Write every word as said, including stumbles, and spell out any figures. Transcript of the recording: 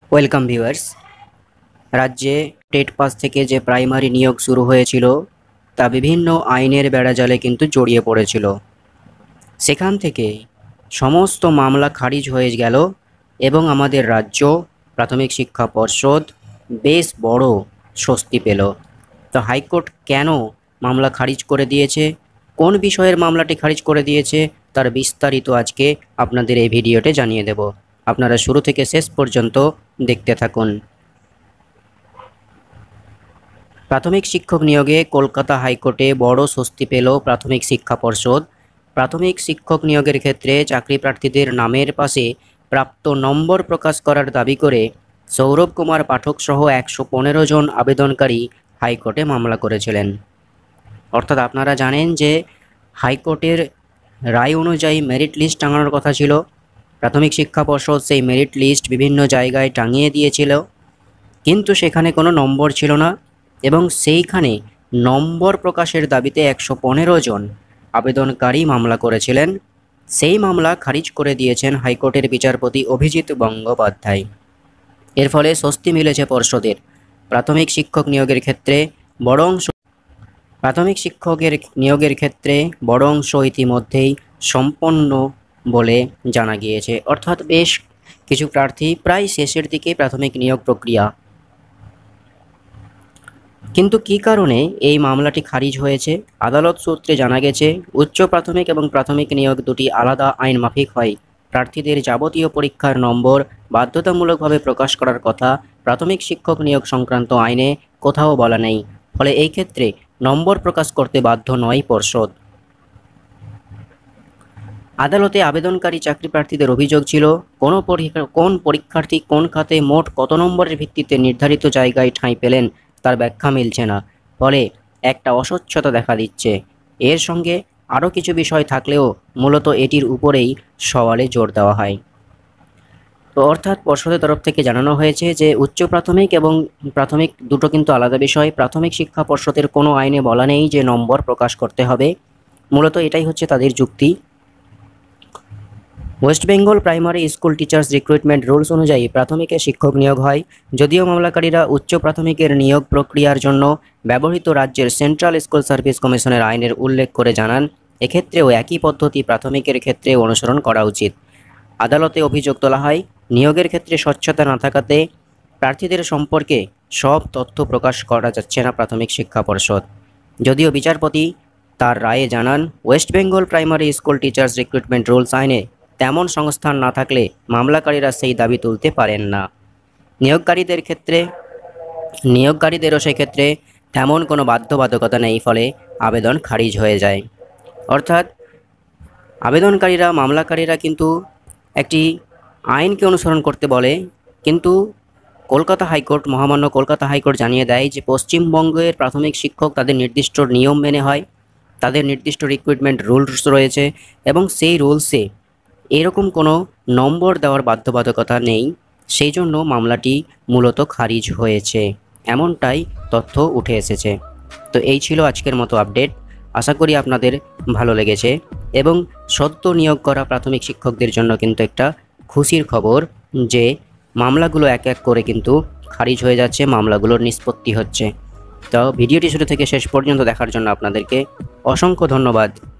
Welcome viewers. রাজ্যে TET pass থেকে যে প্রাইমারি নিয়োগ শুরু হয়েছিল তা বিভিন্ন আইনের বেড়াজালে কিন্তু জড়িয়ে পড়েছিল। সেখান থেকে সমস্ত মামলা খারিজ হয়ে গেল এবং আমাদের রাজ্য প্রাথমিক শিক্ষা পর্ষদ বেশ বড় স্বস্তি পেল। তো হাইকোর্ট কেন মামলা খারিজ করে দিয়েছে, কোন বিষয়ের মামলাটি খারিজ করে দিয়েছে, তার বিস্তারিত আজকে আপনাদের এই ভিডিওতে জানিয়ে দেব। আপনারা শুরু থেকে শেষ পর্যন্ত দেখতে থাকুন। প্রাথমিক শিক্ষক নিয়োগে কলকাতা হাইকোর্টে বড় স্বস্তি পেল প্রাথমিক শিক্ষা পর্ষদ। প্রাথমিক শিক্ষক নিয়োগের ক্ষেত্রে চাকরি প্রার্থীদের নামের পাশে প্রাপ্ত নম্বর প্রকাশ করার দাবি করে সৌরভ কুমার পাঠক সহ একশো পনেরো জন আবেদনকারী হাইকোর্টে মামলা করেছিলেন। অর্থাৎ আপনারা জানেন যে হাইকোর্টের রায় অনুযায়ী মেরিট লিস্ট টাঙানোর কথা ছিল। প্রাথমিক শিক্ষা পর্ষদ সেই মেরিট লিস্ট বিভিন্ন জায়গায় টাঙিয়ে দিয়েছিল, কিন্তু সেখানে কোনো নম্বর ছিল না এবং সেইখানে নম্বর প্রকাশের দাবিতে একশো পনেরো জন আবেদনকারী মামলা করেছিলেন। সেই মামলা খারিজ করে দিয়েছেন হাইকোর্টের বিচারপতি অভিজিৎ গঙ্গোপাধ্যায়। এর ফলে স্বস্তি মিলেছে পর্ষদের। প্রাথমিক শিক্ষক নিয়োগের ক্ষেত্রে বড় অংশ প্রাথমিক শিক্ষকের নিয়োগের ক্ষেত্রে বড় অংশ ইতিমধ্যেই সম্পন্ন বলে জানা গিয়েছে। অর্থাৎ বেশ কিছু প্রার্থী প্রায় শেষের দিকে প্রাথমিক নিয়োগ প্রক্রিয়া। কিন্তু কী কারণে এই মামলাটি খারিজ হয়েছে? আদালত সূত্রে জানা গেছে, উচ্চ প্রাথমিক এবং প্রাথমিক নিয়োগ দুটি আলাদা আইন মাফিক হয়। প্রার্থীদের যাবতীয় পরীক্ষার নম্বর বাধ্যতামূলকভাবে প্রকাশ করার কথা প্রাথমিক শিক্ষক নিয়োগ সংক্রান্ত আইনে কোথাও বলা নেই। ফলে এই ক্ষেত্রে নম্বর প্রকাশ করতে বাধ্য নয় পর্ষদ। আদালতে আবেদনকারী চাকরি প্রার্থীদের অভিযোগ ছিল, কোন পরীক্ষা কোন পরীক্ষার্থী কোন খাতে মোট কত নম্বরের ভিত্তিতে নির্ধারিত জায়গায় ঠাঁই পেলেন তার ব্যাখ্যা মিলছে না। ফলে একটা অস্বচ্ছতা দেখা দিচ্ছে। এর সঙ্গে আরও কিছু বিষয় থাকলেও মূলত এটির উপরেই সওয়ালে জোর দেওয়া হয়। তো অর্থাৎ পর্ষদের তরফ থেকে জানানো হয়েছে যে উচ্চ প্রাথমিক এবং প্রাথমিক দুটো কিন্তু আলাদা বিষয়। প্রাথমিক শিক্ষা পর্ষদের কোনো আইনে বলা নেই যে নম্বর প্রকাশ করতে হবে। মূলত এটাই হচ্ছে তাদের যুক্তি। West Bengal primary school teachers recruitment rules অনুযায়ী প্রাথমিকে শিক্ষক নিয়োগ হয়। যদিও মামলাকারীরা উচ্চ প্রাথমিকের নিয়োগ প্রক্রিয়ার জন্য ব্যবহৃত রাজ্যের সেন্ট্রাল স্কুল সার্ভিস কমিশনের আইনের উল্লেখ করে জানান, এক্ষেত্রেও একই পদ্ধতি প্রাথমিকের ক্ষেত্রে অনুসরণ করা উচিত। আদালতে অভিযোগ তোলা হয়, নিয়োগের ক্ষেত্রে স্বচ্ছতা না থাকাতে প্রার্থীদের সম্পর্কে সব তথ্য প্রকাশ করা যাচ্ছে না প্রাথমিক শিক্ষা পর্ষদ। যদিও বিচারপতি তার রায়ে জানান, West Bengal primary school teachers recruitment rules আইনে তেমন সংস্থান না থাকলে মামলাকারীরা সেই দাবি তুলতে পারেন না। নিয়োগকারীদের ক্ষেত্রে নিয়োগকারীদেরও সেক্ষেত্রে তেমন কোনো বাধ্যবাধকতা নেই, ফলে আবেদন খারিজ হয়ে যায়। অর্থাৎ আবেদনকারীরা মামলাকারীরা কিন্তু একটি আইনকে অনুসরণ করতে বলে, কিন্তু কলকাতা হাইকোর্ট মহামান্য কলকাতা হাইকোর্ট জানিয়ে দেয় যে পশ্চিমবঙ্গের প্রাথমিক শিক্ষক তাদের নির্দিষ্ট নিয়ম মেনে হয়, তাদের নির্দিষ্ট রিক্রুটমেন্ট রুলস রয়েছে এবং সেই রুলসে এরকম কোনো নম্বর দেওয়ার বাধ্যবাধকতা নেই। সেই জন্য মামলাটি মূলত খারিজ হয়েছে, এমনটাই তথ্য উঠে এসেছে। তো এই ছিল আজকের মতো আপডেট। আশা করি আপনাদের ভালো লেগেছে এবং সদ্য নিয়োগ করা প্রাথমিক শিক্ষকদের জন্য কিন্তু একটা খুশির খবর যে মামলাগুলো এক এক করে কিন্তু খারিজ হয়ে যাচ্ছে, মামলাগুলোর নিষ্পত্তি হচ্ছে। তো ভিডিওটি শুরু থেকে শেষ পর্যন্ত দেখার জন্য আপনাদেরকে অসংখ্য ধন্যবাদ।